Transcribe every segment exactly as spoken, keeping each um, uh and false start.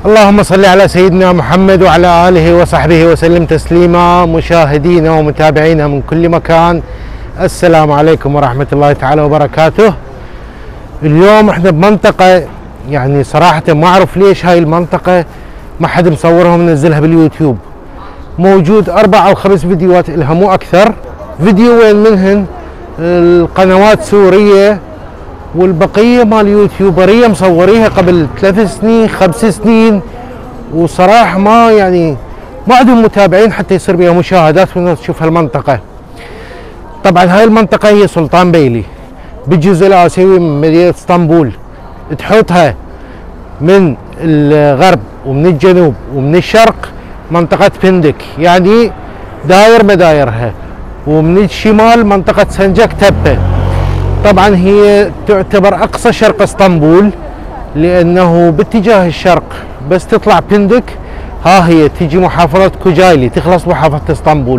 اللهم صل على سيدنا محمد وعلى آله وصحبه وسلم تسليما. مشاهدينا ومتابعينا من كل مكان، السلام عليكم ورحمة الله تعالى وبركاته. اليوم احنا بمنطقة يعني صراحة ما اعرف ليش هاي المنطقة ما حد مصورها ومنزلها باليوتيوب. موجود اربع او خمس فيديوهات الها مو اكثر. فيديوين منهن القنوات سورية والبقية مال يوتيوبرية مصوريها قبل ثلاث سنين خمس سنين، وصراحة ما يعني ما عندهم متابعين حتى يصير بها مشاهدات والناس تشوف هالمنطقة. طبعا هاي المنطقة هي سلطان بيلي بالجزء الآسيوي من مدينة اسطنبول، تحوطها من الغرب ومن الجنوب ومن الشرق منطقة بندك يعني داير مدايرها، ومن الشمال منطقة سنجك تبة. طبعا هي تعتبر اقصى شرق اسطنبول لانه باتجاه الشرق بس تطلع بندك ها هي تجي محافظة كوجايلي تخلص محافظة اسطنبول.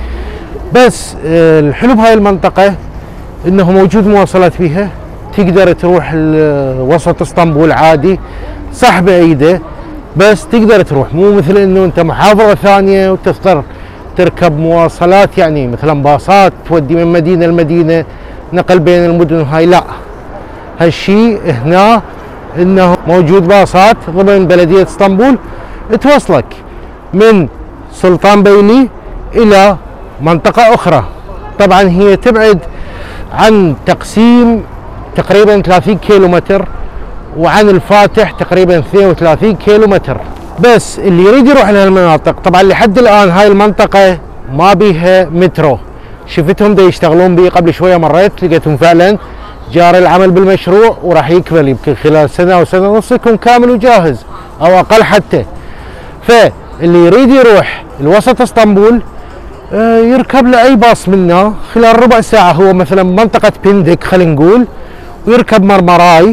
بس الحلو بهاي المنطقة انه موجود مواصلات فيها، تقدر تروح وسط اسطنبول عادي، صح بعيدة بس تقدر تروح، مو مثل انه انت محافظة ثانية وتضطر تركب مواصلات يعني مثلا باصات تودي من مدينة لمدينة نقل بين المدن. هاي لا، هالشي هنا انه موجود باصات ضمن بلدية اسطنبول توصلك من سلطان بيلي الى منطقة اخرى. طبعا هي تبعد عن تقسيم تقريبا ثلاثين كيلو متر وعن الفاتح تقريبا اثنين وثلاثين كيلو متر. بس اللي يريد يروح لهالمناطق، طبعا لحد الان هاي المنطقة ما بيها مترو، شفتهم دا يشتغلون به قبل شويه، مريت لقيتهم فعلا جاري العمل بالمشروع وراح يكمل يمكن خلال سنه او سنه ونص يكون كامل وجاهز او اقل حتى. فاللي يريد يروح الوسط اسطنبول يركب له اي باص منا خلال ربع ساعه، هو مثلا منطقه بندك خلينا نقول، ويركب مرمراي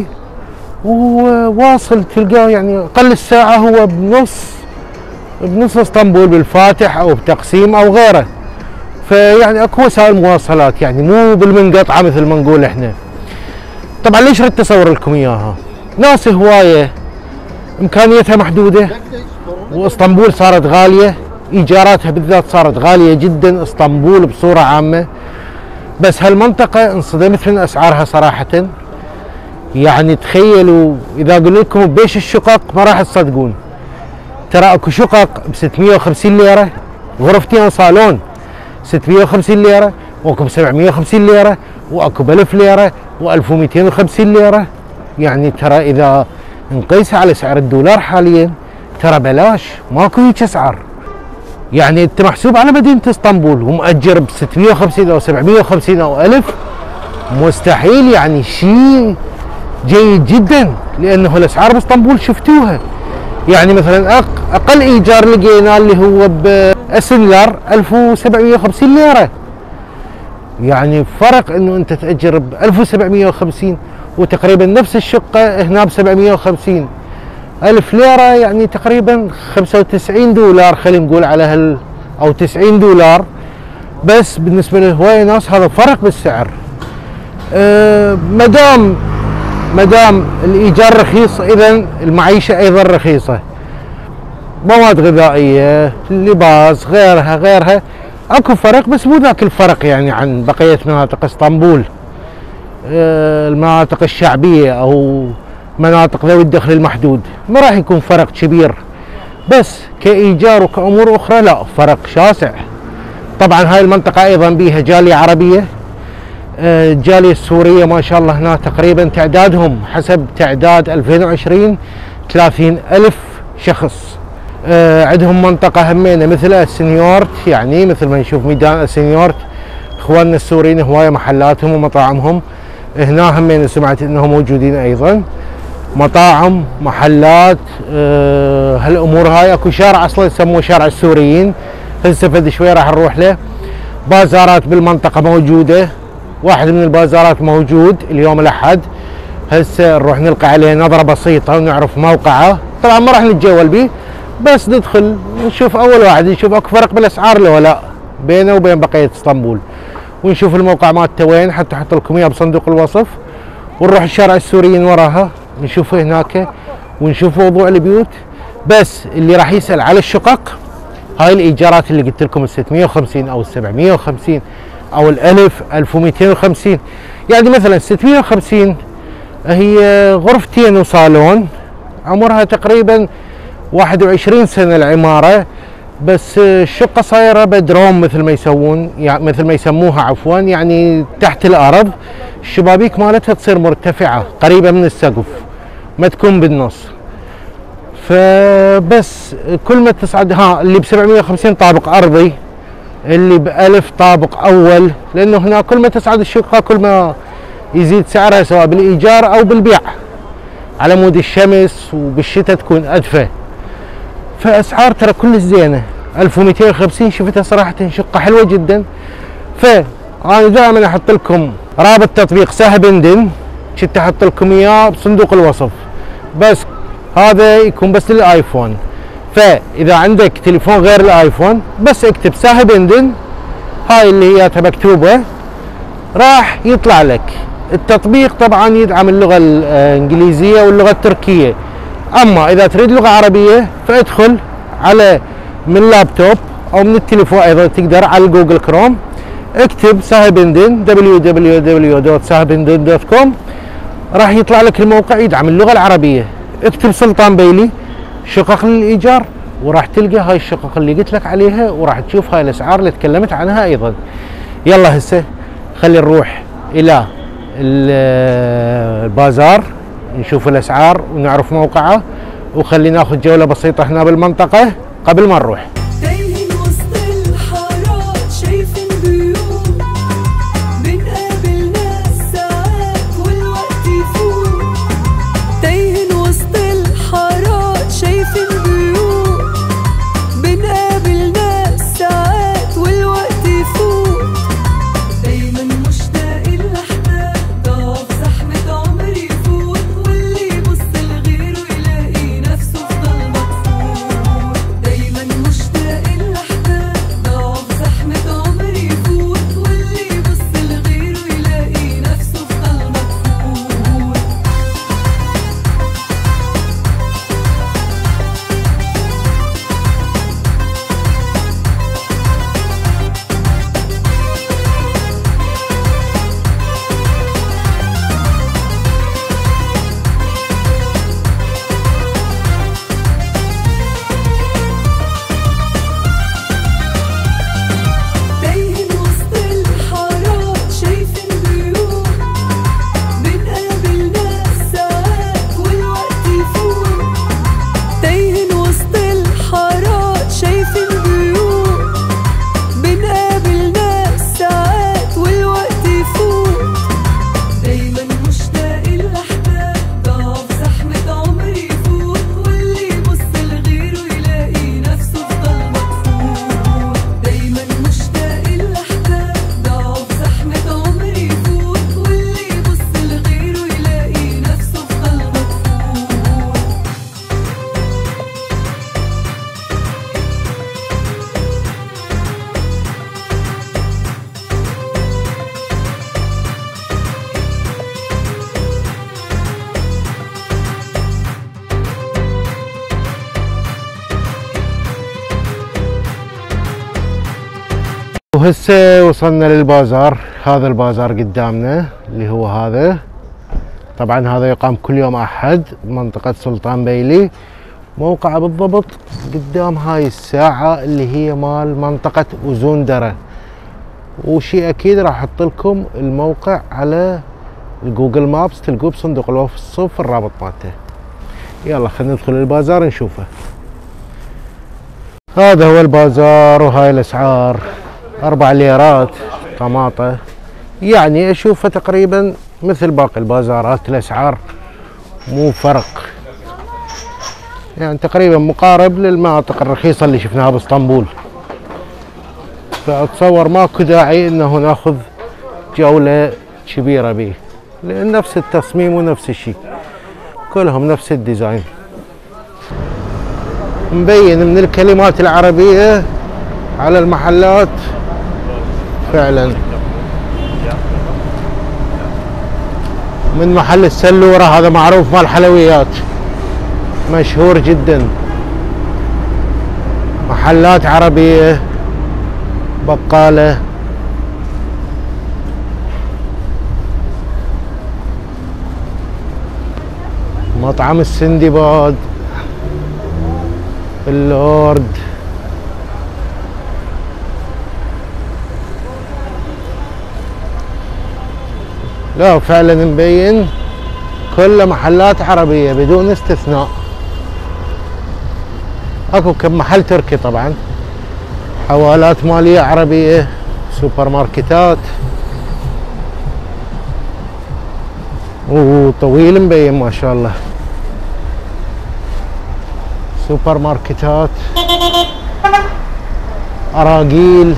وواصل تلقاه يعني اقل الساعه هو بنص بنص اسطنبول بالفاتح او بتقسيم او غيره. فيعني اكو وسائل مواصلات يعني مو بالمنقطعه مثل ما نقول احنا. طبعا ليش ردت اصور لكم اياها؟ ناس هوايه امكانيتها محدوده واسطنبول صارت غاليه، ايجاراتها بالذات صارت غاليه جدا اسطنبول بصوره عامه. بس هالمنطقه انصدمت من اسعارها صراحه. يعني تخيلوا اذا قلت لكم بيش الشقق ما راح تصدقون. ترى اكو شقق ب ستمية وخمسين ليره، غرفتين صالون ستمية وخمسين ليره، واكو ب سبعمية وخمسين ليره، واكو ب ألف ليره و1250 ليره. يعني ترى اذا نقيسها على سعر الدولار حاليا ترى بلاش، ماكو هيك اسعار. يعني انت محسوب على مدينه اسطنبول ومؤجر ب ستمية وخمسين او سبعمية وخمسين او ألف، مستحيل. يعني شيء جيد جدا لانه الاسعار باسطنبول شفتوها. يعني مثلا اقل ايجار لقيناه اللي هو باسنلر ألف وسبعمية وخمسين ليره. يعني فرق انه انت تاجر ب ألف وسبعمية وخمسين وتقريبا نفس الشقه هنا ب سبعمية وخمسين ألف ليره، يعني تقريبا خمسة وتسعين دولار خلينا نقول على هال او تسعين دولار. بس بالنسبه لهوايه ناس هذا فرق بالسعر. أه مدام مدام الايجار رخيص اذا المعيشه ايضا رخيصه. مواد غذائيه، لباس، غيرها غيرها اكو فرق بس مو ذاك الفرق يعني عن بقيه مناطق اسطنبول. أه المناطق الشعبيه او مناطق ذوي الدخل المحدود ما راح يكون فرق كبير، بس كايجار وكامور اخرى لا فرق شاسع. طبعا هاي المنطقه ايضا بيها جاليه عربيه، الجالية السورية ما شاء الله هنا تقريبا تعدادهم حسب تعداد ألفين وعشرين ثلاثين ألف شخص. أه عندهم منطقة همينة مثل السنيورت، يعني مثل ما نشوف ميدان السنيورت اخواننا السوريين هواية محلاتهم ومطاعمهم هنا همينة، سمعت انهم موجودين ايضا مطاعم محلات. أه هالامور هاي اكو شارع اصلا يسموه شارع السوريين، هسه فد شوي راح نروح له. بازارات بالمنطقة موجودة، واحد من البازارات موجود اليوم الاحد، هسه نروح نلقى عليه نظره بسيطه ونعرف موقعه. طبعا ما راح نتجول به بس ندخل نشوف اول واحد نشوف اكو فرق بالاسعار لو لا بينه وبين بقيه اسطنبول، ونشوف الموقع مالته وين حتى احط لكم اياه بصندوق الوصف. ونروح الشارع السوريين وراها نشوفه هناك ونشوف موضوع البيوت. بس اللي راح يسأل على الشقق، هاي الايجارات اللي قلت لكم ال ستمية وخمسين او ال سبعمية وخمسين او ال ألف ألف ومئتين وخمسين. يعني مثلا ستمية وخمسين هي غرفتين وصالون، عمرها تقريبا واحد وعشرين سنة العمارة، بس الشقة صايرة بدروم مثل ما يسوون، يعني مثل ما يسموها عفوا، يعني تحت الأرض. الشبابيك مالتها تصير مرتفعة قريبة من السقف، ما تكون بالنص. فبس كل ما تصعد، ها اللي ب سبعمية وخمسين طابق أرضي، اللي بألف طابق أول، لأنه هنا كل ما تصعد الشقة كل ما يزيد سعرها سواء بالإيجار أو بالبيع على مود الشمس، وبالشتاء تكون أدفى. فأسعار ترى كل زينة. ألف ومئتين وخمسين شفتها صراحة شقة حلوة جدا. فأنا دائما أحط لكم رابط تطبيق سهبندن، كنت أحط لكم إياه بصندوق الوصف، بس هذا يكون بس للآيفون. فإذا عندك تليفون غير الآيفون بس اكتب سهبندن، هاي اللي هي مكتوبة، راح يطلع لك التطبيق. طبعا يدعم اللغة الإنجليزية واللغة التركية، أما إذا تريد لغة عربية فادخل على من لابتوب أو من التليفون، أيضا تقدر على جوجل كروم اكتب سهبندن دبليو دبليو دبليو دوت سهبندن دوت كوم، راح يطلع لك الموقع يدعم اللغة العربية. اكتب سلطان بيلي شقق للإيجار، وراح تلقى هاي الشقق اللي قلت لك عليها، وراح تشوف هاي الأسعار اللي تكلمت عنها أيضا. يلا هسه خلي نروح إلى البازار نشوف الأسعار ونعرف موقعه، وخلي ناخذ جولة بسيطة هنا بالمنطقة قبل ما نروح. وهسه وصلنا للبازار. هذا البازار قدامنا اللي هو هذا، طبعا هذا يقام كل يوم احد بمنطقة سلطان بيلي. موقعه بالضبط قدام هاي الساعة اللي هي مال منطقة أوزوندرة، وشي اكيد راح احط لكم الموقع على الجوجل مابس، تلقوه بصندوق الوصف الرابط مالته. يلا خلينا ندخل البازار نشوفه. هذا هو البازار وهاي الاسعار، أربع ليرات طماطة، يعني أشوفها تقريبا مثل باقي البازارات، الأسعار مو فرق، يعني تقريبا مقارب للمناطق الرخيصة اللي شفناها باسطنبول. فأتصور ماكو داعي إنه ناخذ جولة كبيرة به، لأن نفس التصميم ونفس الشيء، كلهم نفس الديزاين. مبين من الكلمات العربية على المحلات فعلا. من محل السلورة، هذا معروف مال حلويات، مشهور جدا محلات عربية، بقالة، مطعم السندباد، اللورد، لا فعلا مبين كل محلات عربية بدون استثناء. اكو كم محل تركي طبعا، حوالات مالية عربية، سوبر ماركتات، وطويل مبين ما شاء الله. سوبر ماركتات، اراجيل،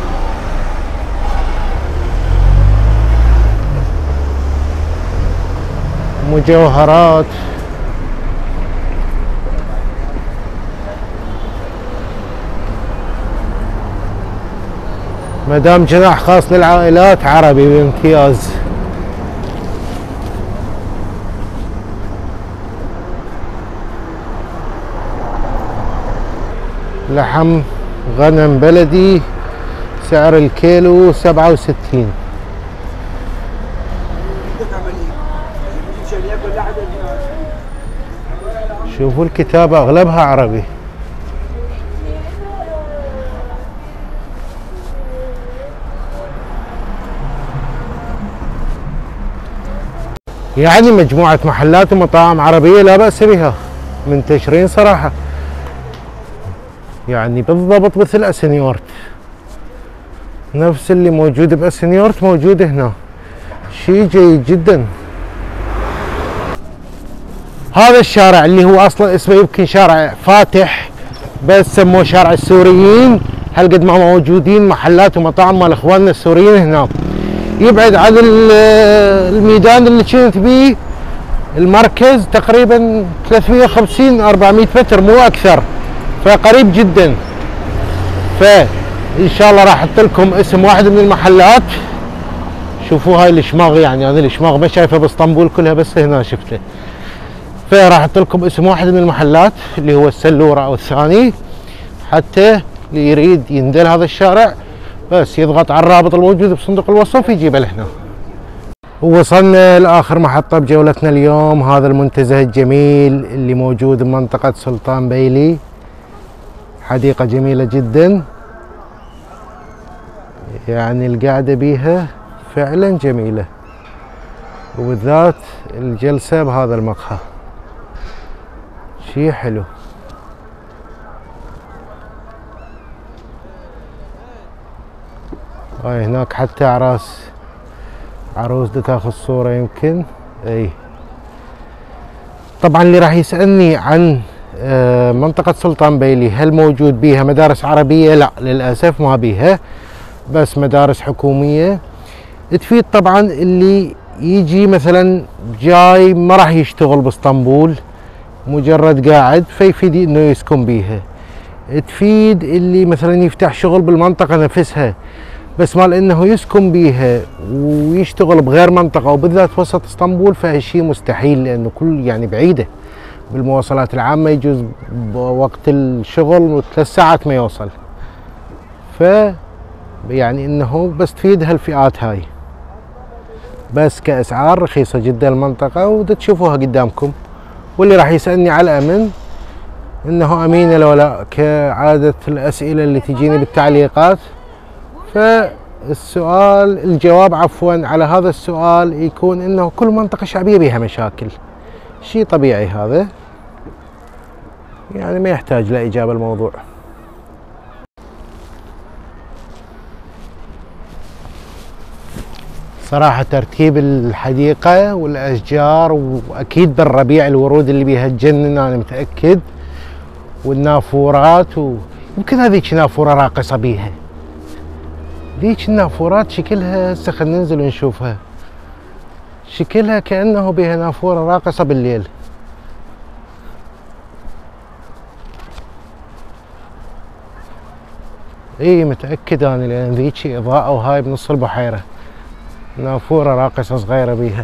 مجوهرات، مدام جناح خاص للعائلات عربي بامتياز. لحم غنم بلدي، سعر الكيلو سبعة وستين. شوفوا الكتابة اغلبها عربي. يعني مجموعة محلات ومطاعم عربية لا بأس بها، منتشرين صراحة، يعني بالضبط مثل اسنيورت، نفس اللي موجود باسنيورت موجود هنا، شيء جيد جدا. هذا الشارع اللي هو اصلا اسمه يمكن شارع فاتح بس سموه شارع السوريين، هالقد ما موجودين محلات ومطاعم مال اخواننا السوريين هنا. يبعد عن الميدان اللي كنت بيه المركز تقريبا ثلاثمية وخمسين أربعمية متر مو اكثر، فقريب جدا. فان شاء الله راح احط لكم اسم واحد من المحلات. شوفوا هاي الشماغ، يعني انا الشماغ ما شايفه باسطنبول كلها بس هنا شفته. فراح احط لكم اسم واحد من المحلات اللي هو السلوره او الثاني، حتى اللي يريد يندل هذا الشارع بس يضغط على الرابط الموجود بصندوق الوصف يجيبه لهنا. ووصلنا لاخر محطه بجولتنا اليوم، هذا المنتزه الجميل اللي موجود بمنطقه سلطان بيلي، حديقه جميله جدا، يعني القعده بيها فعلا جميله، وبالذات الجلسه بهذا المقهى شي حلو. هاي هناك حتى اعراس، عروس دا تاخذ صورة يمكن. اي طبعا اللي راح يسألني عن منطقة سلطان بيلي هل موجود بيها مدارس عربية؟ لا للأسف ما بيها، بس مدارس حكومية تفيد طبعا اللي يجي مثلا جاي ما راح يشتغل باسطنبول، مجرد قاعد، فيفيد انه يسكن بيها. تفيد اللي مثلا يفتح شغل بالمنطقة نفسها، بس مال انه يسكن بيها ويشتغل بغير منطقة وبالذات وسط اسطنبول فهالشي مستحيل، لانه كل يعني بعيدة بالمواصلات العامة، يجوز بوقت الشغل ثلاث ساعات ما يوصل. ف يعني انه بس تفيد هالفئات هاي، بس كاسعار رخيصة جدا المنطقة ودا تشوفوها قدامكم. واللي راح يسألني على الامن انه امينة لو لا كعادة الاسئلة اللي تجيني بالتعليقات، فالسؤال الجواب عفوا على هذا السؤال يكون انه كل منطقة شعبية بها مشاكل، شيء طبيعي هذا، يعني ما يحتاج لإجابة الموضوع. صراحة ترتيب الحديقة والأشجار، وأكيد بالربيع الورود اللي بيها تجنن أنا متأكد، والنافورات، ويمكن هذيك نافورة راقصة بيها، ذيك النافورات شكلها هسه خلينا ننزل ونشوفها، شكلها كأنه بها نافورة راقصة بالليل. اي متأكد انا لان ذيك اضاءة وهاي بنص البحيرة، نافورة راقصة صغيرة بيها.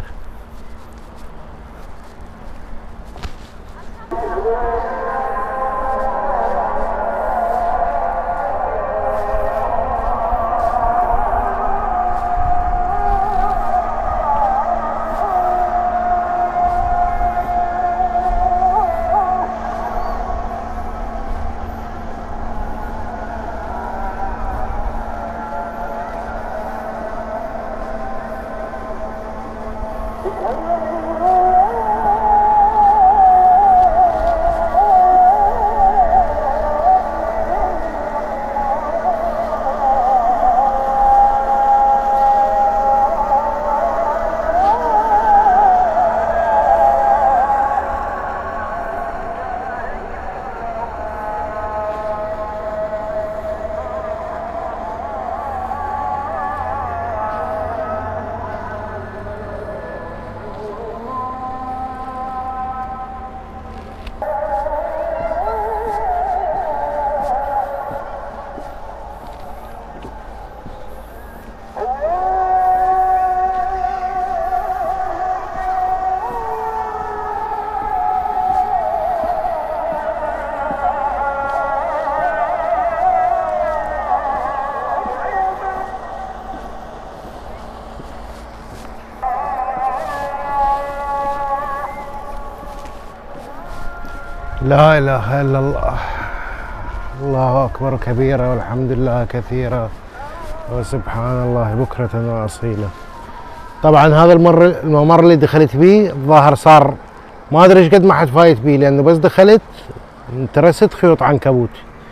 لا اله الا الله. الله اكبر كبيرا والحمد لله كثيرا وسبحان الله بكرة واصيلا. طبعا هذا الممر الممر اللي دخلت بيه الظاهر صار ما ادري ايش قد ما حد فايت بيه، لانه بس دخلت انترست خيوط عنكبوت.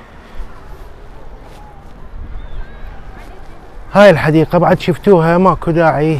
هاي الحديقة بعد شفتوها ماكو داعي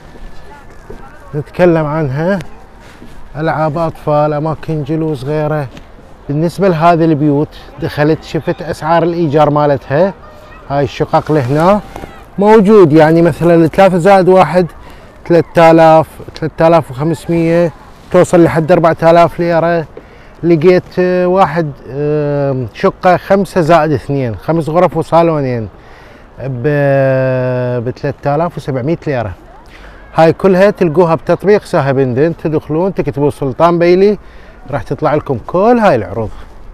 نتكلم عنها، العاب اطفال، اماكن جلوس غيره. بالنسبة لهذه البيوت دخلت شفت اسعار الايجار مالتها. هاي الشقق اللي هنا موجود يعني مثلا ثلاثة زائد واحد ثلاثة آلاف ثلاثة آلاف وخمسمية توصل لحد أربعة آلاف ليرة. لقيت واحد شقة خمسة زائد اثنين، خمس غرف وصالونين ب ثلاثة آلاف وسبعمية ليرة. هاي كلها تلقوها بتطبيق ساهبندن، تدخلون تكتبوا سلطان بيلي راح تطلع لكم كل هاي العروض.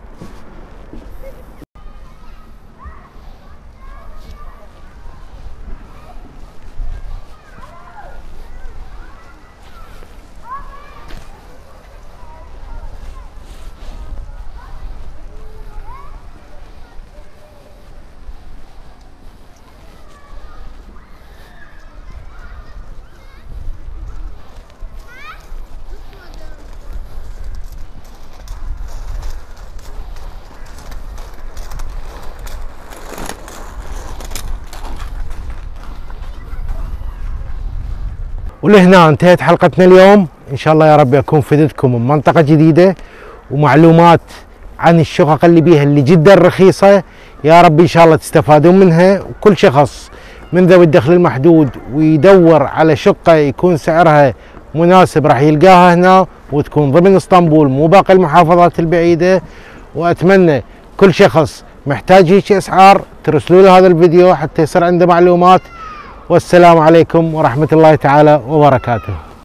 ولهنا انتهت حلقتنا اليوم. ان شاء الله يا رب اكون فدتكم من منطقة جديدة ومعلومات عن الشقق اللي بيها اللي جدا رخيصة. يا رب ان شاء الله تستفادون منها. وكل شخص من ذوي الدخل المحدود ويدور على شقة يكون سعرها مناسب راح يلقاها هنا، وتكون ضمن اسطنبول مو باقي المحافظات البعيدة. واتمنى كل شخص محتاج هيك اسعار ترسلوا له هذا الفيديو حتى يصير عنده معلومات. والسلام عليكم ورحمة الله تعالى وبركاته.